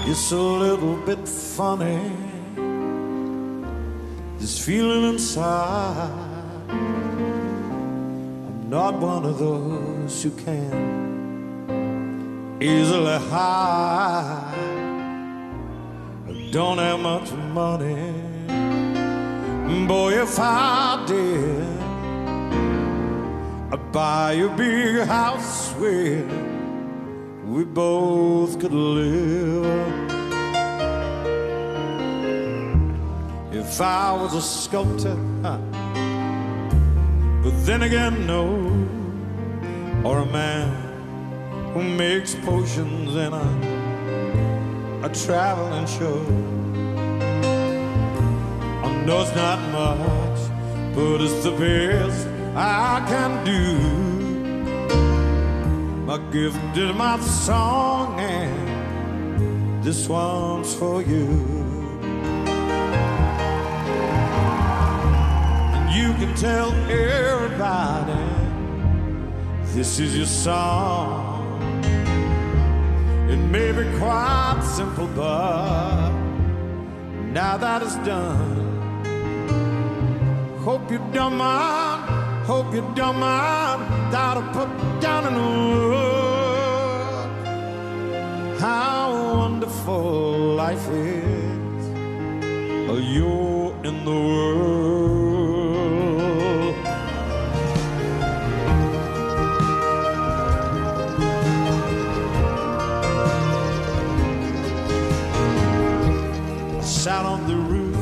It's a little bit funny, this feeling inside. I'm not one of those who can easily hide. I don't have much money, boy, if I did, I'd buy a big house where we both could live. If I was a sculptor, but then again, no, or a man who makes potions in a traveling show. I know it's not much, but it's the best I can do. My gift is my song, and this one's for you. And you can tell everybody this is your song. It may be quite simple, but now that it's done, hope you don't mind. Hope you don't mind that I put down in words how wonderful life is while you're in the world. I sat on the roof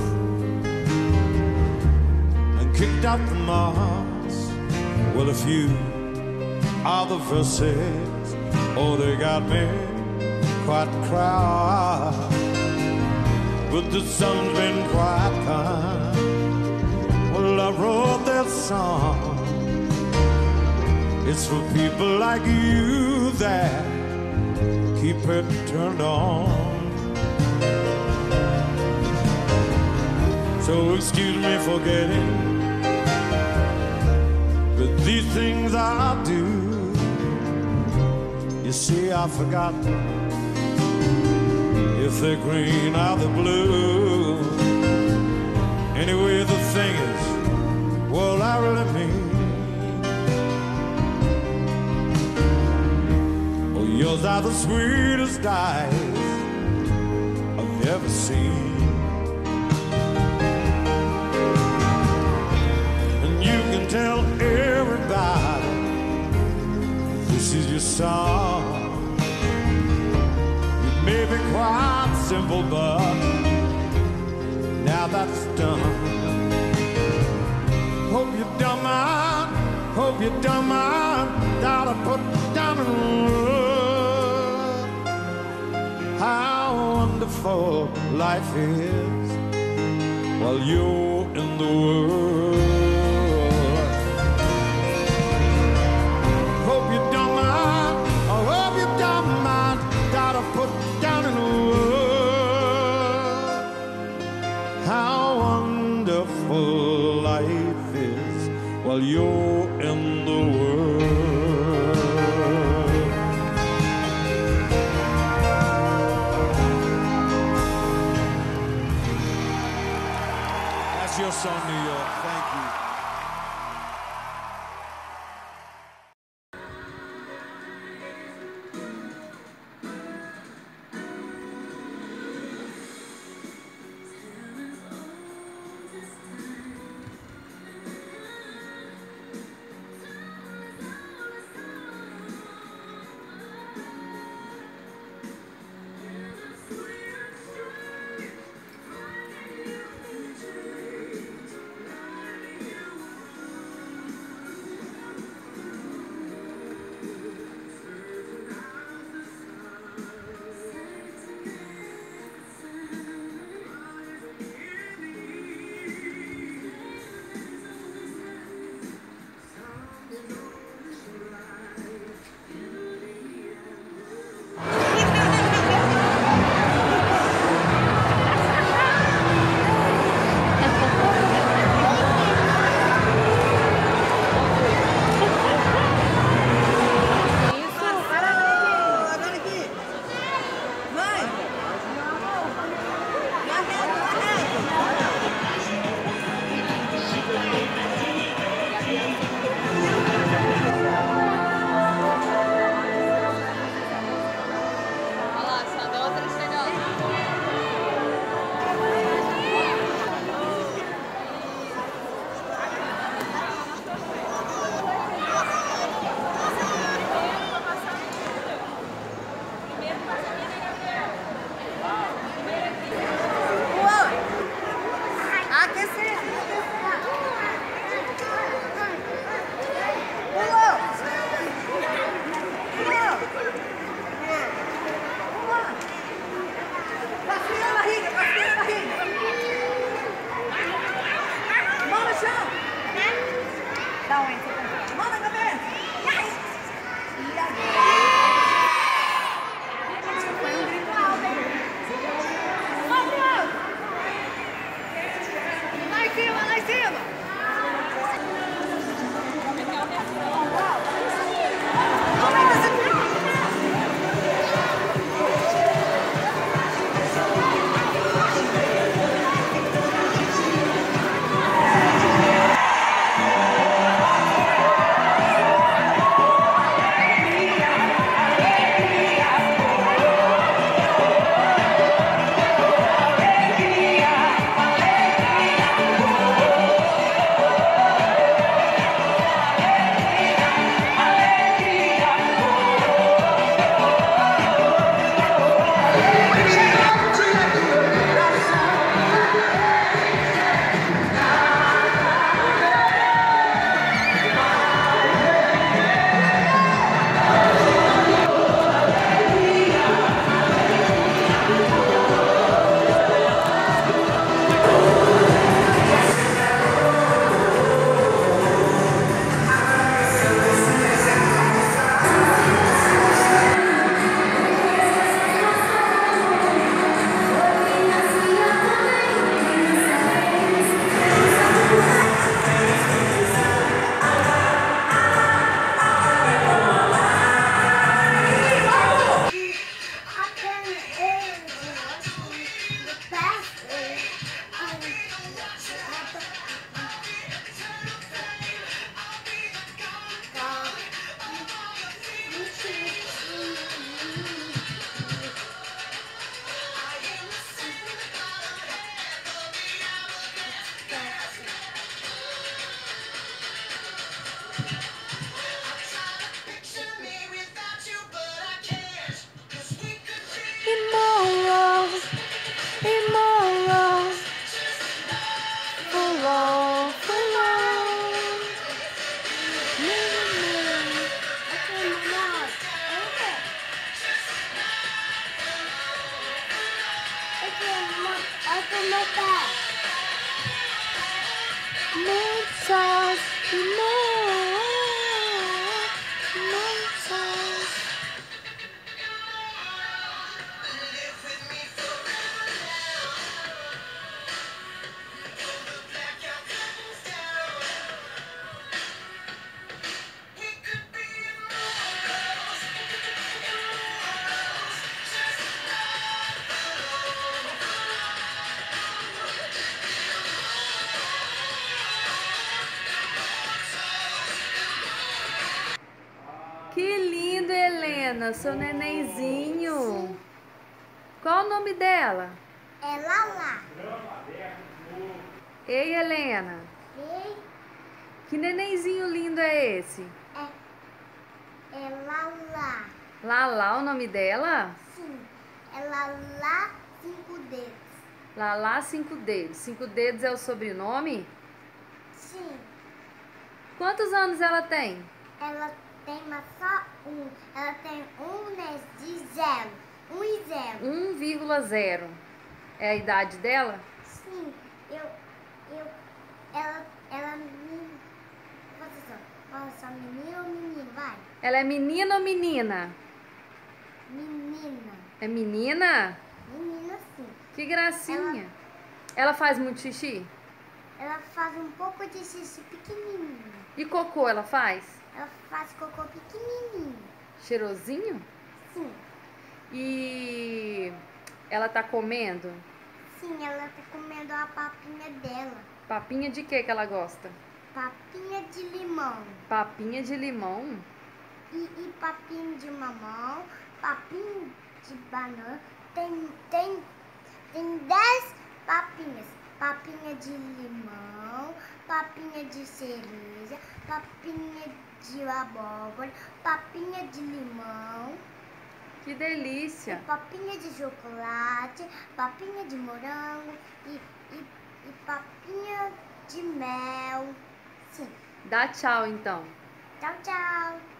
and kicked out the moss. Well, a few other verses, oh, they got me quite proud. But the sun's been quite kind. Well, I wrote that song. It's for people like you that keep it turned on. So excuse me for getting, but these things I do, you see, I forgot if they're green or they're blue. Anyway, the thing is, well, I really mean, oh, yours are the sweetest eyes I've ever seen. And you can tell everybody this is your song. It may be quite simple, but now that's done, hope you don't mind, hope you don't mind that I put down in words how wonderful life is while you're in the world. Life is while you're in the world. That's your song, New York. Thank you. no meu pé. Muitas e muitas. Que lindo, Helena, seu nenenzinho. Qual o nome dela? É Lala. Ei, Helena, E que nenenzinho lindo é esse? é Lala. Lala, o nome dela? Sim, é Lala 5 dedos. Lala 5 dedos. 5 dedos é o sobrenome? Sim, Quantos anos ela tem? ela tem mas só um. Ela tem um mês de 0. 1 e 0. 1,0. É a idade dela? Sim, ela me... Fala só menino ou menino, vai. Ela é menina ou menina? Menina. É menina? Menina sim. Que gracinha. Ela faz muito xixi? Ela faz um pouco de xixi pequenininho. E cocô ela faz? Ela faz cocô pequenininho. Cheirosinho? Sim. E ela tá comendo? Sim, ela tá comendo a papinha dela. Papinha de que ela gosta? Papinha de limão. Papinha de limão? E papinha de mamão, papinha de banana. Tem 10 papinhas. Papinha de limão, papinha de cereja, papinha de abóbora, papinha de limão, Que delícia! papinha de chocolate, papinha de morango e papinha de mel. Sim. Dá tchau então. Tchau, tchau.